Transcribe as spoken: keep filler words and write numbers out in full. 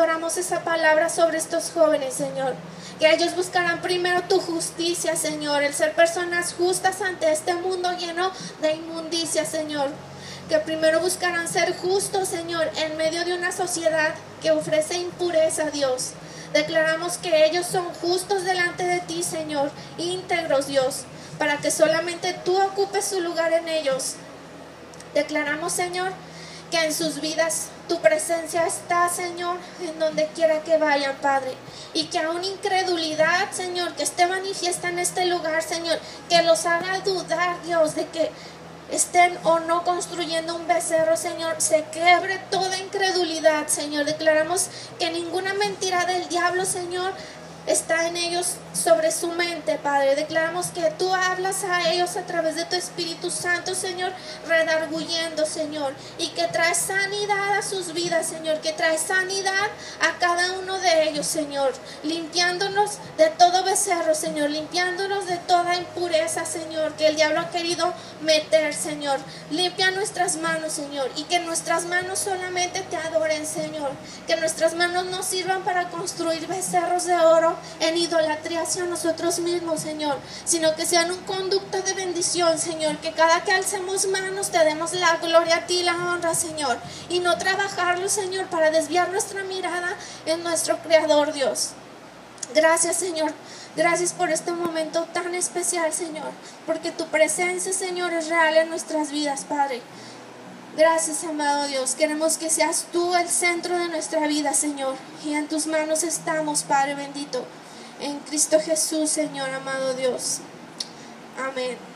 oramos esa palabra sobre estos jóvenes, Señor. Que ellos buscarán primero tu justicia, Señor, el ser personas justas ante este mundo lleno de inmundicia, Señor. Que primero buscarán ser justos, Señor, en medio de una sociedad que ofrece impureza, Dios. Declaramos que ellos son justos delante de ti, Señor, íntegros, Dios, para que solamente tú ocupes su lugar en ellos. Declaramos, Señor, que en sus vidas tu presencia está, Señor, en donde quiera que vayan, Padre. Y que aún incredulidad, Señor, que esté manifiesta en este lugar, Señor, que los haga dudar, Dios, de que estén o no construyendo un becerro, Señor, se quiebre toda incredulidad, Señor. Declaramos que ninguna mentira del diablo, Señor, está en ellos sobre su mente, Padre. Declaramos que tú hablas a ellos a través de tu Espíritu Santo, Señor, redarguyendo, Señor, y que traes sanidad a sus vidas, Señor, que traes sanidad a cada uno de ellos, Señor, limpiándonos de todo becerro, Señor, limpiándonos de toda impureza, Señor, que el diablo ha querido meter, Señor. Limpia nuestras manos, Señor, y que nuestras manos solamente te adoren, Señor, que nuestras manos no sirvan para construir becerros de oro en idolatría hacia nosotros mismos, Señor, sino que sean un conducto de bendición, Señor, que cada que alcemos manos te demos la gloria a ti y la honra, Señor, y no trabajarlo, Señor, para desviar nuestra mirada en nuestro Creador, Dios. Gracias, Señor. Gracias por este momento tan especial, Señor, porque tu presencia, Señor, es real en nuestras vidas, Padre. Gracias, amado Dios. Queremos que seas tú el centro de nuestra vida, Señor. Y en tus manos estamos, Padre bendito. En Cristo Jesús, Señor, amado Dios. Amén.